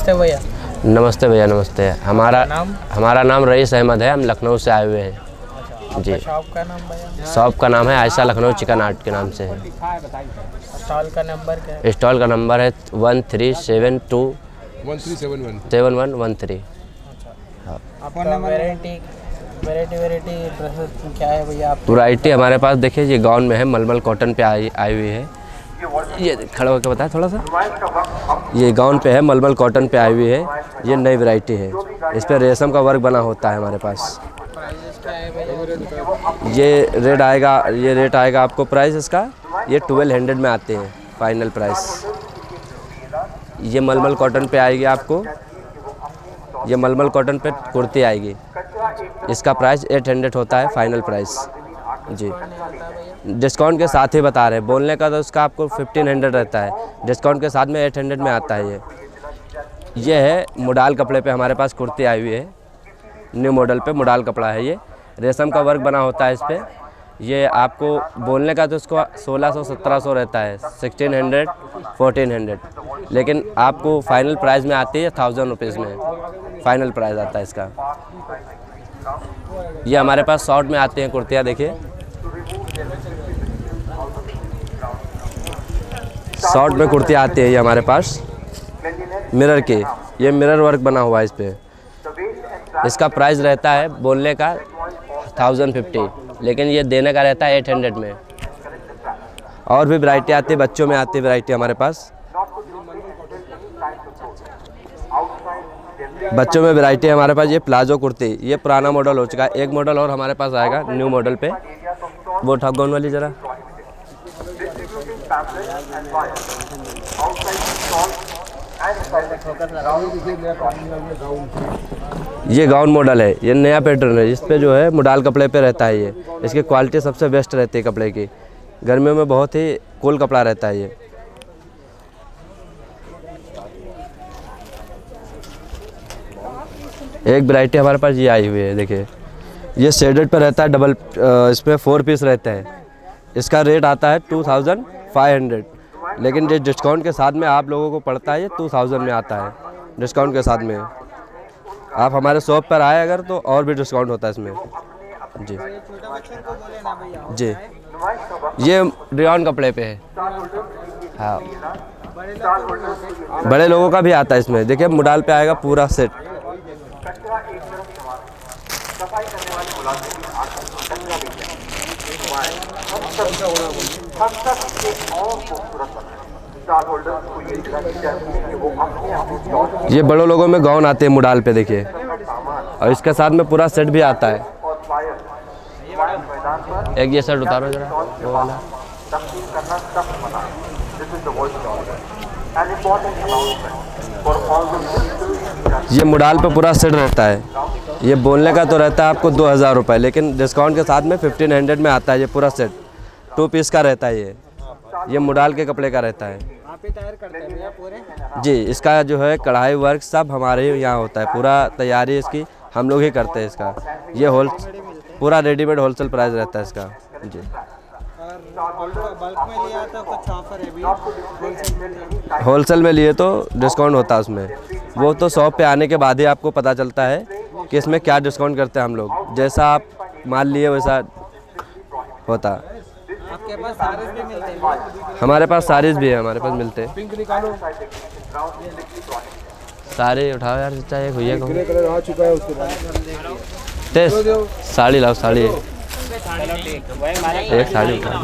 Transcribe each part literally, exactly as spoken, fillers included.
नमस्ते भैया। नमस्ते भैया, नमस्ते। हमारा नाम हमारा नाम रईस अहमद है। हम लखनऊ से आए हुए हैं। अच्छा, जी। शॉप का नाम भैया? शॉप का नाम है आयशा लखनऊ चिकन आर्ट के नाम से है। स्टॉल का नंबर क्या है? स्टॉल का नंबर है one three seven two one three seven one seven one one three. आपका वैरायटी वैरायटी वैरायटी ड्रेसेस क्या है भैया? आप वैरायटी हमारे पास देखिए, ये गाउन में है, मलमल कॉटन पे आई आई हुई है। ये खड़ा होकर बताया थोड़ा सा। ये गाउन पे है, मलमल कॉटन पे आई हुई है। ये नई वैरायटी है। इस पर रेशम का वर्क बना होता है हमारे पास। ये रेट आएगा ये रेट आएगा आपको प्राइस इसका, ये ट्वेल्व हंड्रेड में आते हैं फाइनल प्राइस। ये मलमल कॉटन पे आएगी आपको। ये मलमल कॉटन पे कुर्ती आएगी। इसका प्राइस एट हंड्रेड होता है फाइनल प्राइस जी। डिस्काउंट के साथ ही बता रहे हैं, बोलने का तो उसका आपको फिफ्टीन हंड्रेड रहता है, डिस्काउंट के साथ में एट हंड्रेड में आता है। ये ये है मुडाल कपड़े पे हमारे पास कुर्ती आई हुई है। न्यू मॉडल पे मुडाल कपड़ा है। ये रेशम का वर्क बना होता है इस पर। ये आपको बोलने का तो इसको सोलह सौ सत्रह सौ रहता है, सिक्सटीन हंड्रेड फोर्टीन हंड्रेड, लेकिन आपको फाइनल प्राइस में आती है थाउजेंड रुपीज़ में फाइनल प्राइस आता है इसका। ये हमारे पास शॉर्ट में आती हैं कुर्तियाँ। देखिए शॉर्ट में कुर्तियाँ आती है ये हमारे पास मिरर की। ये मिरर वर्क बना हुआ है इस पर। इसका प्राइस रहता है बोलने का थाउजेंड फिफ्टी, लेकिन ये देने का रहता है एट हंड्रेड में। और भी वैरायटी आती है, बच्चों में आती है वैरायटी हमारे पास। बच्चों में वैरायटी है हमारे पास। ये प्लाजो कुर्ती, ये पुराना मॉडल हो चुका है। एक मॉडल और हमारे पास आएगा न्यू मॉडल पे। वो ठगोन वाली ज़रा। ये गाउन मॉडल है। ये नया पैटर्न है। इस पे जो है मुडाल कपड़े पे रहता है। ये इसकी क्वालिटी सबसे बेस्ट रहती है कपड़े की। गर्मियों में बहुत ही कूल कपड़ा रहता है ये। एक वैरायटी हमारे पास ये आई हुई है। देखिए ये शेडेड पर रहता है, डबल इसमें फोर पीस रहते हैं। इसका रेट आता है टू थाउजेंड फाइव हंड्रेड, लेकिन जो डिस्काउंट के साथ में आप लोगों को पड़ता है ये टू थाउजेंड में आता है डिस्काउंट के साथ में। आप हमारे शॉप पर आए अगर तो और भी डिस्काउंट होता है इसमें जी जी। ये रेयॉन कपड़े पे है। हाँ, बड़े लोगों का भी आता है इसमें। देखिए मुडाल पे आएगा पूरा सेट। ये बड़े लोगों में गाउन आते हैं मुडाल पे देखिए, और इसके साथ में पूरा सेट भी आता है। एक ये शर्ट उतारो जरा, वो वाला। ये मुडाल पे पूरा सेट रहता है। ये बोलने का तो रहता है आपको दो हज़ार रुपये, लेकिन डिस्काउंट के साथ में फिफ्टीन हंड्रेड में आता है। ये पूरा सेट टू पीस का रहता है। ये ये मुडाल के कपड़े का रहता है। आप ही तैयार करते हैं भैया पूरे? जी, इसका जो है कढ़ाई वर्क सब हमारे यहाँ होता है। पूरा तैयारी इसकी हम लोग ही करते हैं इसका। ये होल पूरा रेडीमेड होलसेल प्राइस रहता है इसका जी। बल्क में लिया तो कुछ ऑफर है भी? होलसेल में लिए तो डिस्काउंट होता है उसमें। वो तो शॉप पे आने के बाद ही आपको पता चलता है कि इसमें क्या डिस्काउंट करते हैं हम लोग। जैसा आप माल लिए वैसा होता। आपके पास सारीज भी मिलते हैं? हमारे पास सारीज भी है, हमारे पास मिलते हैं। सारे उठाओ यार, चाहे भैया को साड़ी लाओ। साड़ी एक साड़ी उठा।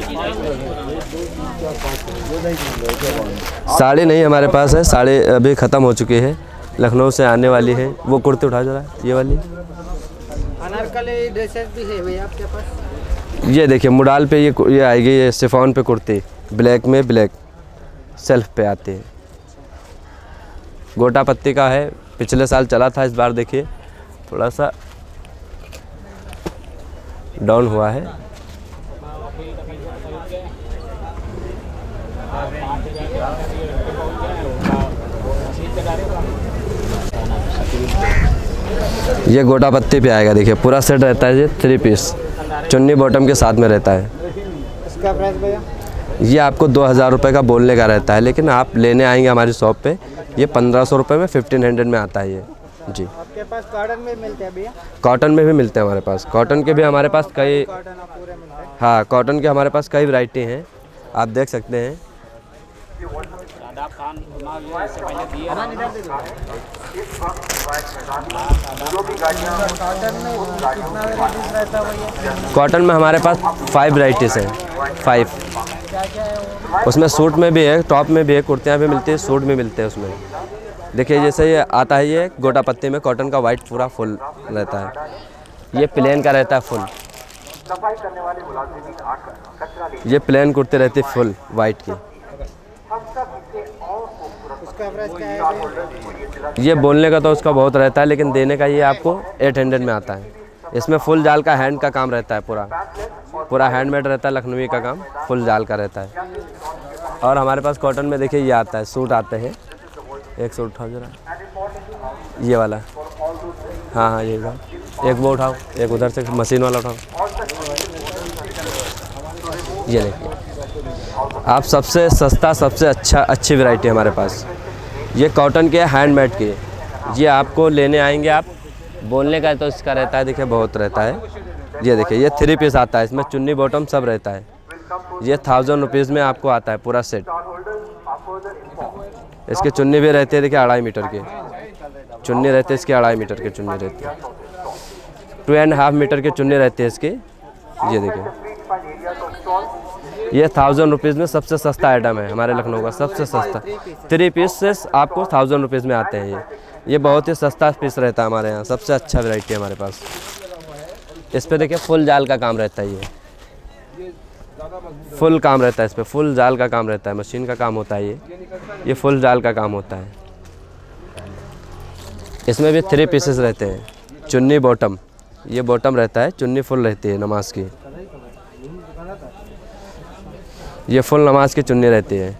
साड़ी नहीं हमारे पास है, साड़ी अभी ख़त्म हो चुकी है, लखनऊ से आने वाली है। वो कुर्ती उठा जरा, ये वाली। अनारकली ड्रेसेस भी है भैया आपके पास? ये देखिए मुडाल पे ये ये आएगी, ये शिफॉन पे कुर्ती, ब्लैक में ब्लैक सेल्फ पे आती है। गोटा पत्ती का है, पिछले साल चला था, इस बार देखिए थोड़ा सा डाउन हुआ है। ये गोटा पत्ती पे आएगा। देखिए पूरा सेट रहता है। ये थ्री पीस चुन्नी बॉटम के साथ में रहता है। इसका प्राइस भैया? ये आपको दो हज़ार रुपये का बोलने का रहता है, लेकिन आप लेने आएंगे हमारी शॉप पे, ये पंद्रह सौ रुपये में फिफ्टीन हंड्रेड में आता है ये जी। आपके पास कॉटन में मिलते हैं भैया? कॉटन में भी मिलते हैं हमारे पास, कॉटन के भी हमारे पास कई, हाँ कॉटन के हमारे पास कई वैरायटी हैं, आप देख सकते हैं। कॉटन में हमारे पास फाइव वैरायटीज़ हैं, फाइव। उसमें सूट में भी है, टॉप में भी है, कुर्तियाँ भी मिलती है, सूट भी मिलते हैं उसमें। देखिए जैसे ये आता है, ये गोटा पत्ती में कॉटन का वाइट पूरा फुल रहता है, ये प्लेन का रहता है फुल। ये प्लेन कुर्ती रहती है फुल वाइट की। उसका प्राइस क्या है? ये बोलने का तो उसका बहुत रहता है, लेकिन देने का ये आपको एट हंड्रेड में आता है। इसमें फुल जाल का हैंड का काम रहता है, पूरा पूरा हैंडमेड रहता है, लखनवी का काम फुल जाल का रहता है। और हमारे पास कॉटन में देखिए ये आता है, सूट आते हैं। एक सूट उठाओ जरा, ये वाला, हाँ हाँ ये उठाओ, एक वो उठाओ, एक उधर से मशीन वाला उठाओ। ये देखिए आप, सबसे सस्ता सबसे अच्छा अच्छी वैरायटी है हमारे पास। ये कॉटन के हैंडमेड के, ये आपको लेने आएंगे आप, बोलने का तो इसका रहता है, देखिए बहुत रहता है। ये देखिए ये थ्री पीस आता है, इसमें चुन्नी बॉटम सब रहता है। ये थाउजेंड रुपीज़ में आपको आता है पूरा सेट। इसकी चुन्नी भी रहती है, देखिए अढ़ाई मीटर की चुन्नी रहती है इसकी, अढ़ाई मीटर की चुन्नी रहती है, टू एंड हाफ मीटर की चुन्नी रहती है इसकी। ये देखिए ये थाउजेंड रुपीज़ में सबसे सस्ता आइटम है हमारे लखनऊ का, सबसे सस्ता। थ्री पीस से आपको थाउजेंड रुपीज़ में आते हैं ये ये बहुत ही सस्ता पीस रहता है हमारे यहाँ, सबसे अच्छा वैरायटी है हमारे पास। इस पे देखिए फुल जाल का काम रहता है, ये फुल काम रहता है, इस पे फुल जाल का काम रहता है, मशीन का काम होता है, ये ये फुल जाल का काम होता है। इसमें भी थ्री पीसेस रहते हैं, चुन्नी बॉटम, ये बॉटम रहता है, चुन्नी फुल रहती है नमाज की, ये फुल नमाज की चुन्नी रहती है।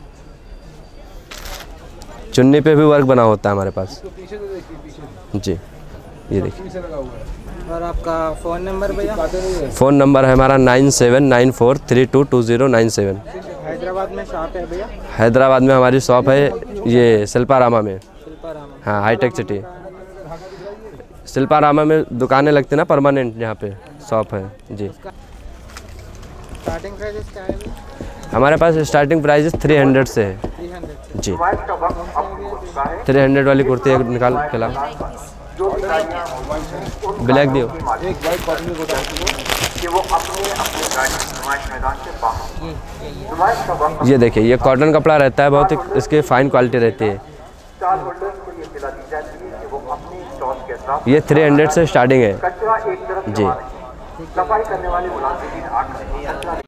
चुन्नी पे भी वर्क बना होता है हमारे पास जी। ये देखिए। और आपका फ़ोन नंबर भैया? फ़ोन नंबर है हमारा nine seven nine four three two two zero nine seven. Hyderabad में शॉप है भैया? हैदराबाद में हमारी शॉप है, ये शिल्पारामा में। शिल्पारामा, हाँ हाईटेक सिटी शिल्पारामा में दुकानें लगती हैं ना परमानेंट, यहाँ पे शॉप है जी। स्टार्टिंग प्राइस क्या है? हमारे पास स्टार्टिंग प्राइस थ्री हंड्रेड से है जी। थ्री हंड्रेड वाली कुर्ती एक निकाल के ला, ब्लैक दियो। ये देखिए ये कॉटन कपड़ा रहता है, बहुत ही इसकी फाइन क्वालिटी रहती है। ये थ्री हंड्रेड से स्टार्टिंग है जी।